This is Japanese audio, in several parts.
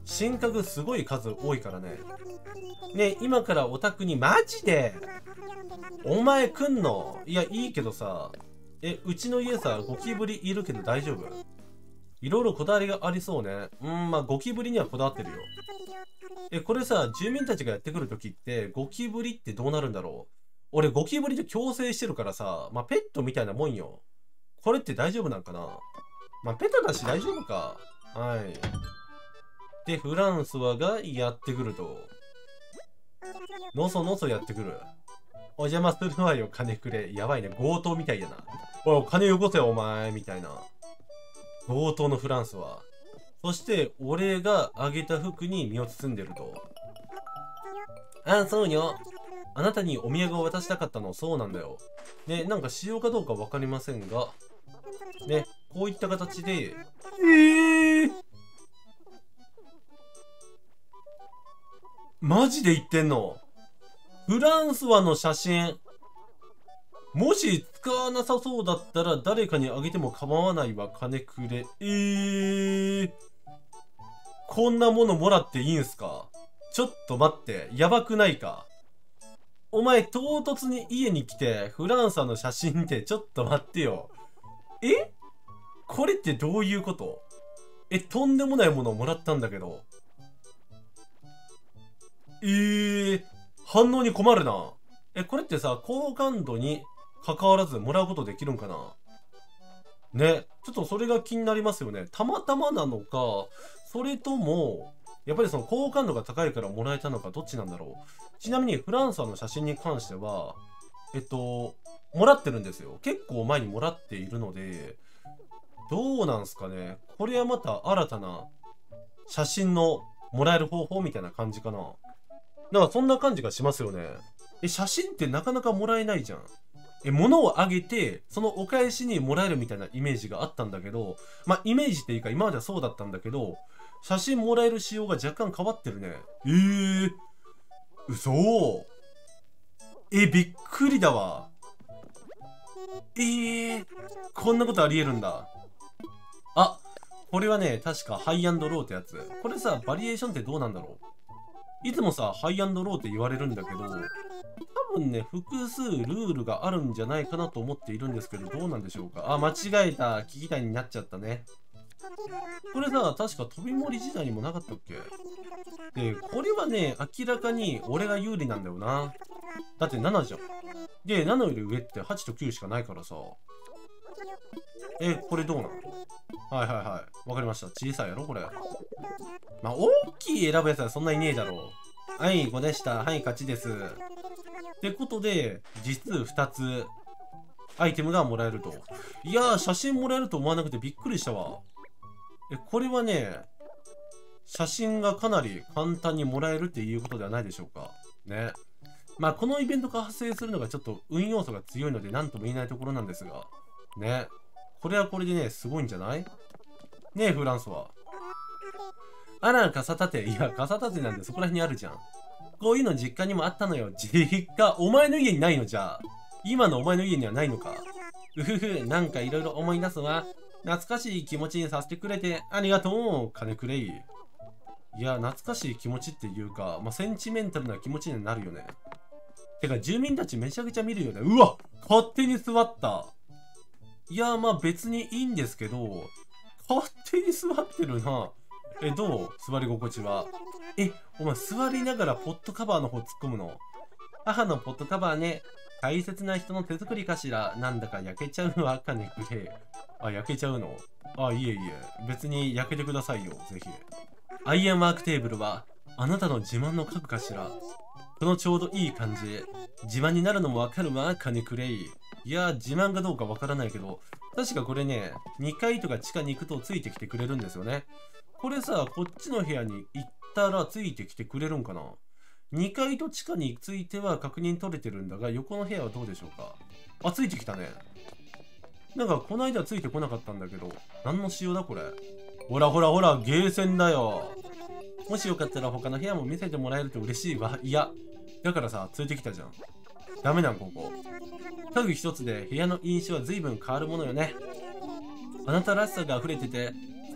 新家具すごい数多いからね。ね、今からお宅にマジでお前来んの？いや、いいけどさ、うちの家さ、ゴキブリいるけど大丈夫？いろいろこだわりがありそうね。まあ、ゴキブリにはこだわってるよ。これさ、住民たちがやってくるときって、ゴキブリってどうなるんだろう？俺、ゴキブリと共生してるからさ、まあ、ペットみたいなもんよ。これって大丈夫なんかな？まあ、ペットだし大丈夫か。はい。で、フランスワがやってくると。のそのそやってくる。お邪魔するわよ、金くれ。やばいね、強盗みたいやな。おい、金よこせよ、お前、みたいな。強盗のフランスワ。そして、俺があげた服に身を包んでると。あ、そうよ。あなたにお土産を渡したかったの、そうなんだよ。ね、なんか仕様かどうかわかりませんが、ね、こういった形で、マジで言ってんの？フランスワの写真。もし使わなさそうだったら誰かにあげても構わないわ、金くれ。こんなものもらっていいんすか？ちょっと待って、やばくないか？お前唐突に家に来てフランスワの写真ってちょっと待ってよ。これってどういうこと？とんでもないものをもらったんだけど。反応に困るな。これってさ、好感度に関わらずもらうことできるんかな？ね、ちょっとそれが気になりますよね。たまたまなのか、それとも、やっぱりその好感度が高いからもらえたのか、どっちなんだろう。ちなみにフランスの写真に関しては、もらってるんですよ。結構前にもらっているので、どうなんすかね。これはまた新たな写真のもらえる方法みたいな感じかな。なんかそんな感じがしますよね。写真ってなかなかもらえないじゃん。物をあげて、そのお返しにもらえるみたいなイメージがあったんだけど、まあ、イメージっていうか今まではそうだったんだけど、写真もらえる仕様が若干変わってるね。嘘？びっくりだわ。こんなことありえるんだ。あ、これはね、確かハイアンドローってやつ。これさ、バリエーションってどうなんだろう？いつもさ、ハイアンドローって言われるんだけど、多分ね、複数ルールがあるんじゃないかなと思っているんですけど、どうなんでしょうか。あ、間違えた。聞きたいになっちゃったね。これさ、確か飛び盛り時代にもなかったっけ？で、これはね、明らかに俺が有利なんだよな。だって7じゃん。で、7より上って8と9しかないからさ。これどうなの？はいはいはい。わかりました。小さいやろこれ。まあ、大きい選ぶやつはそんなにねえだろう。はい、5でした。はい、勝ちです。ってことで、実数2つ、アイテムがもらえると。いやー、写真もらえると思わなくてびっくりしたわ。これはね、写真がかなり簡単にもらえるっていうことではないでしょうか。ね。まあ、このイベントが発生するのがちょっと運要素が強いので何とも言えないところなんですが。ね。これはこれでね、すごいんじゃない？ねえ、フランスは。あら、傘立て。いや、傘立てなんてそこら辺にあるじゃん。こういうの実家にもあったのよ。実家、お前の家にないのじゃあ。今のお前の家にはないのか。うふふ、なんかいろいろ思い出すわ。懐かしい気持ちにさせてくれてありがとう、金くれい。いや、懐かしい気持ちっていうか、まあ、センチメンタルな気持ちになるよね。てか、住民たちめちゃくちゃ見るよね。うわ、勝手に座った。いや、まあ別にいいんですけど、勝手に座ってるな。どう？座り心地は。お前座りながらポットカバーの方突っ込むの？母のポットカバーね。大切な人の手作りかしら。なんだか焼けちゃうわ、金くれ。あ、焼けちゃうの？あ、いえいえ。別に焼けてくださいよ、ぜひ。アイアンワークテーブルは、あなたの自慢の家具かしら。このちょうどいい感じ。自慢になるのもわかるわ、金くれい。いや、自慢かどうかわからないけど、確かこれね、2階とか地下に行くとついてきてくれるんですよね。これさ、こっちの部屋に行ったらついてきてくれるんかな？ 2 階と地下については確認取れてるんだが、横の部屋はどうでしょうか？あ、ついてきたね。なんかこの間はついてこなかったんだけど、何の仕様だこれ。ほらほらほら、ゲーセンだよ。もしよかったら他の部屋も見せてもらえると嬉しいわ。いや、だからさ、連れてきたじゃん。ダメなんここ。家具一つで部屋の印象は随分変わるものよね。あなたらしさが溢れてて、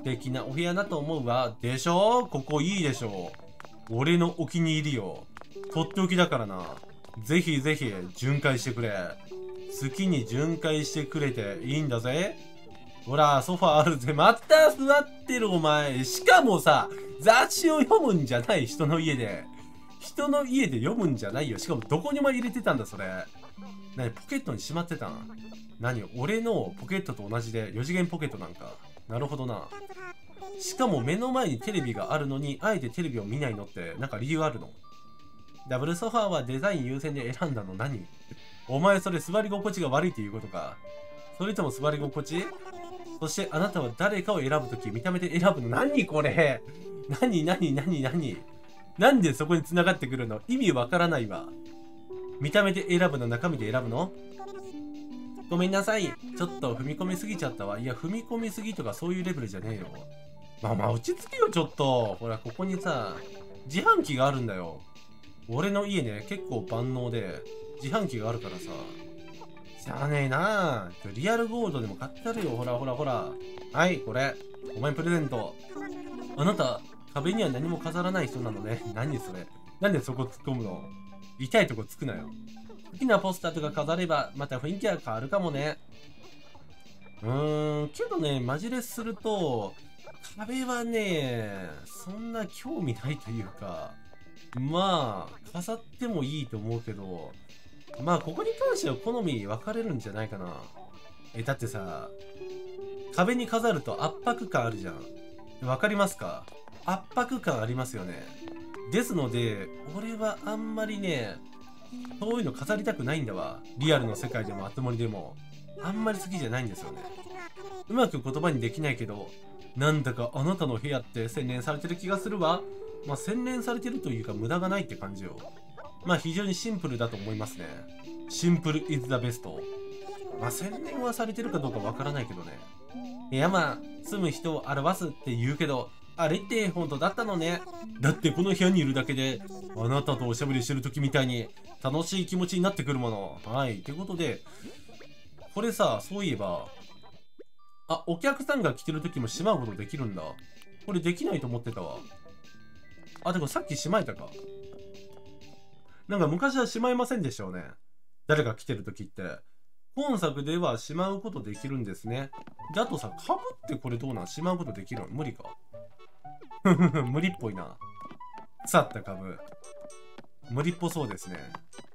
素敵なお部屋だと思うわ。でしょ？ここいいでしょ。俺のお気に入りよ。とっておきだからな。ぜひぜひ巡回してくれ。好きに巡回してくれていいんだぜ。ほら、ソファーあるぜ。また座ってるお前。しかもさ、雑誌を読むんじゃない、人の家で。人の家で読むんじゃないよ。しかもどこにも入れてたんだ、それ。何、ポケットにしまってたん？何、俺のポケットと同じで4次元ポケットなんか。なるほどな。しかも目の前にテレビがあるのに、あえてテレビを見ないのって、なんか理由あるの？ダブルソファーはデザイン優先で選んだの何？お前それ座り心地が悪いっていうことか？それとも座り心地？そしてあなたは誰かを選ぶとき見た目で選ぶの？何これ？何なんでそこに繋がってくるの？意味わからないわ。見た目で選ぶの？中身で選ぶの？ごめんなさい。ちょっと踏み込みすぎちゃったわ。いや、踏み込みすぎとかそういうレベルじゃねえよ。まあ落ち着けよ、ちょっと。ほら、ここにさ、自販機があるんだよ。俺の家ね、結構万能で、自販機があるからさ。しゃあねえなぁ。リアルゴールドでも買ってあるよ。ほら。はい、これ。お前プレゼント。あなた、壁には何も飾らない人なのね。何それ。なんでそこ突っ込むの？痛いとこつくなよ。好きなポスターとか飾れば、また雰囲気が変わるかもね。けどね、マジレスすると、壁はね、そんな興味ないというか、まあ、飾ってもいいと思うけど、まあ、ここに関しては好み分かれるんじゃないかな。だってさ、壁に飾ると圧迫感あるじゃん。わかりますか？圧迫感ありますよね。ですので、俺はあんまりね、そういうの飾りたくないんだわ。リアルの世界でもあつ森でも。あんまり好きじゃないんですよね。うまく言葉にできないけど、なんだかあなたの部屋って洗練されてる気がするわ。まあ洗練されてるというか無駄がないって感じよ。まあ非常にシンプルだと思いますね。シンプル is the best。まあ洗練はされてるかどうかわからないけどね。いやまあ、住む人を表すって言うけど、あれって本当だったのね。だってこの部屋にいるだけで、あなたとおしゃべりしてる時みたいに楽しい気持ちになってくるもの。はい。ってことで、これさ、そういえば、あ、お客さんが来てる時もしまうことできるんだ。これできないと思ってたわ。あ、でもさっきしまえたか。なんか昔はしまいませんでしたよね。誰が来てる時って。本作ではしまうことできるんですね。で、あとさ、かぶってこれどうなん？しまうことできるの？無理か。無理っぽいな。腐った株。無理っぽそうですね。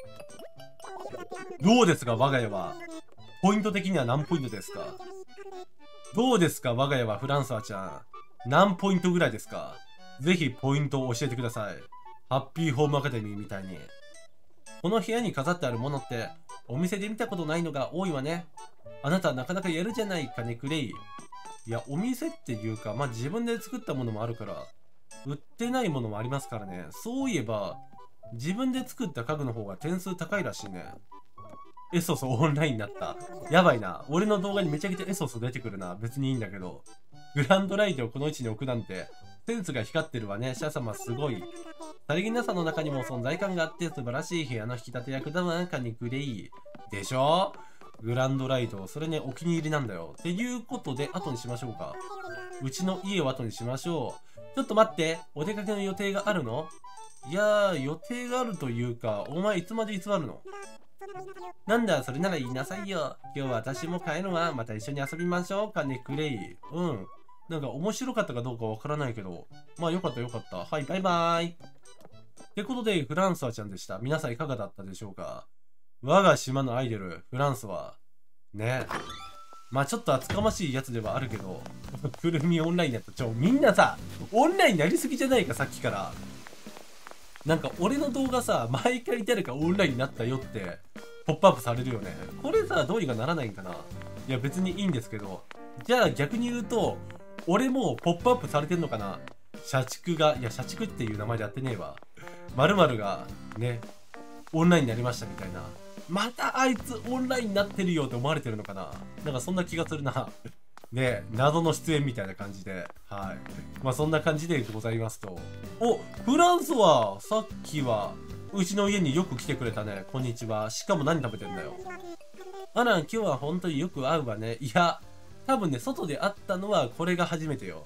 どうですか我が家は。ポイント的には何ポイントですか？どうですか我が家はフランソワちゃん。何ポイントぐらいですか？ぜひポイントを教えてください。ハッピーホームアカデミーみたいに。この部屋に飾ってあるものってお店で見たことないのが多いわね。あなたなかなかやるじゃないかねクレイ。いや、お店っていうか、まあ自分で作ったものもあるから、売ってないものもありますからね。そういえば、自分で作った家具の方が点数高いらしいね。エソスオンラインになった。やばいな。俺の動画にめちゃくちゃエソス出てくるな。別にいいんだけど。グランドライトをこの位置に置くなんて、センスが光ってるわね。シャ様すごい。さりげなさの中にも存在感があって素晴らしい部屋の引き立て役だわ。カニクレイ。でしょ？グランドライト。それね、お気に入りなんだよ。っていうことで、後にしましょうか。うちの家を後にしましょう。ちょっと待って。お出かけの予定があるの？いやー、予定があるというか、お前いつまで居座るの？なんだ、それなら言いなさいよ。今日は私も帰るわ。また一緒に遊びましょうかね、クレイ。うん。なんか面白かったかどうかわからないけど。まあよかったよかった。はい、バイバーイ。ってことで、フランソワちゃんでした。皆さんいかがだったでしょうか？我が島のアイドル、フランソワ。ね。まあちょっと厚かましいやつではあるけど、くるみオンラインだと、みんなさ、オンラインになりすぎじゃないか、さっきから。なんか俺の動画さ、毎回誰かオンラインになったよって、ポップアップされるよね。これさ、どうにかならないんかな？いや別にいいんですけど。じゃあ逆に言うと、俺もポップアップされてんのかな？社畜が、いや社畜っていう名前でやってねえわ。〇〇が、ね、オンラインになりましたみたいな。またあいつオンラインになってるよって思われてるのかな？なんかそんな気がするな。ね、謎の出演みたいな感じで。はい。まあそんな感じでございますと。お、フランソワ、さっきは、うちの家によく来てくれたね。こんにちは。しかも何食べてんだよ。あら、今日は本当によく会うわね。いや、多分ね、外で会ったのはこれが初めてよ。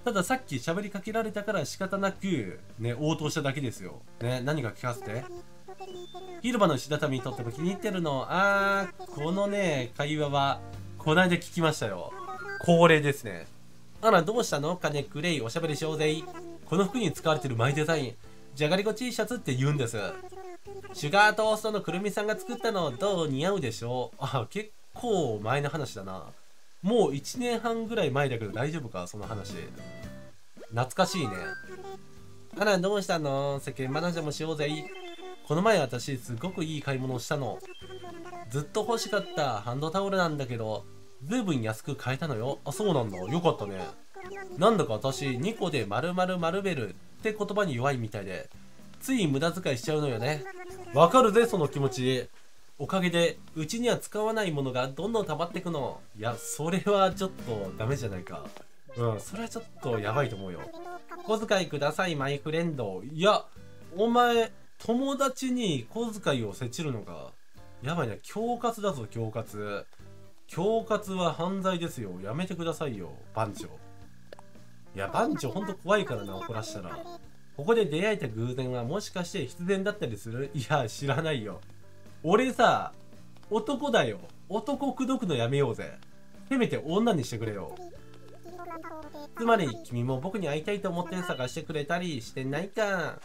たださっき喋りかけられたから仕方なく、ね、応答しただけですよ。ね、何か聞かせて。広場の石畳とっても気に入ってるの。このね、会話は、こないだ聞きましたよ。恒例ですね。あら、どうしたの？金くれい、おしゃべりしようぜ。この服に使われてるマイデザイン、じゃがりこ T シャツって言うんです。シュガートーストのくるみさんが作ったの、どう？似合うでしょ？結構前の話だな。もう1年半ぐらい前だけど大丈夫か？その話。懐かしいね。あら、どうしたの？世間話もしようぜ。この前私すごくいい買い物をしたの。ずっと欲しかったハンドタオルなんだけど、ずいぶん安く買えたのよ。そうなんだ。よかったね。なんだか私、2個で〇〇〇ベルって言葉に弱いみたいで、つい無駄遣いしちゃうのよね。わかるぜ、その気持ち。おかげで、うちには使わないものがどんどん溜まってくの。いや、それはちょっとダメじゃないか。それはちょっとやばいと思うよ。小遣いください、マイフレンド。いや、お前、友達に小遣いをせちるのか。やばいね。恐喝だぞ、恐喝。恐喝は犯罪ですよ。やめてくださいよ、番長。いや、番長ほんと怖いからな、怒らしたら。ここで出会えた偶然はもしかして必然だったりする？いや、知らないよ。俺さ、男だよ。男口説くのやめようぜ。せめて女にしてくれよ。つまり、君も僕に会いたいと思って探してくれたりしてないか。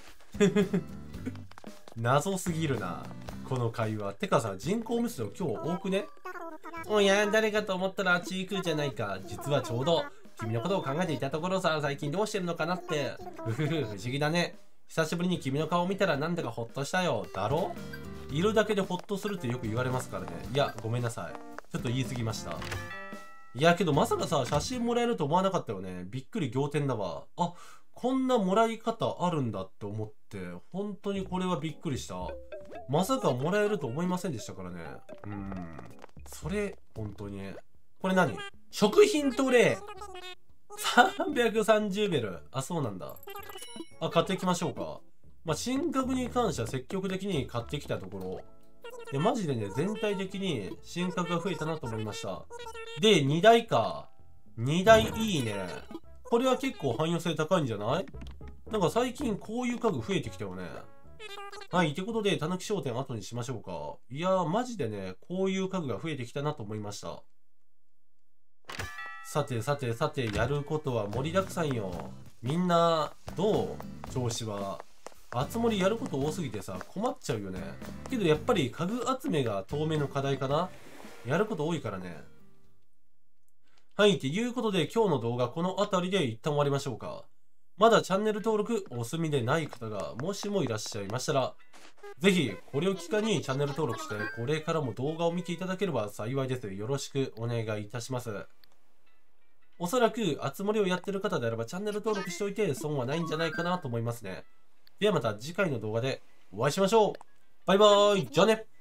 謎すぎるな、この会話。てかさ、人口無視の今日多くね？おや、誰かと思ったらあっち行くじゃないか。実はちょうど、君のことを考えていたところさ、最近どうしてるのかなって。不思議だね。久しぶりに君の顔を見たらなんだかホッとしたよ。だろ？いるだけでホッとするってよく言われますからね。いや、ごめんなさい。ちょっと言い過ぎました。いや、けどまさかさ、写真もらえると思わなかったよね。びっくり仰天だわ。こんなもらい方あるんだって思って、本当にこれはびっくりした。まさかもらえると思いませんでしたからね。それ、本当に。これ何？食品トレー330ベル。そうなんだ。買っていきましょうか。新株に関しては積極的に買ってきたところ。マジでね、全体的に新株が増えたなと思いました。で、2台か。2台いいね。これは結構汎用性高いんじゃない？なんか最近こういう家具増えてきたよね。はい、ということで、たぬき商店後にしましょうか。いやー、マジでね、こういう家具が増えてきたなと思いました。さて、やることは盛りだくさんよ。みんな、どう？調子は。あつ森やること多すぎてさ、困っちゃうよね。けどやっぱり家具集めが当面の課題かな。やること多いからね。はい、ということで今日の動画この辺りで一旦終わりましょうか。まだチャンネル登録お済みでない方がもしもいらっしゃいましたら、ぜひこれを機会にチャンネル登録して、これからも動画を見ていただければ幸いです。よろしくお願いいたします。おそらく、あつ森をやってる方であればチャンネル登録しておいて損はないんじゃないかなと思いますね。ではまた次回の動画でお会いしましょう。バイバーイ。じゃあね。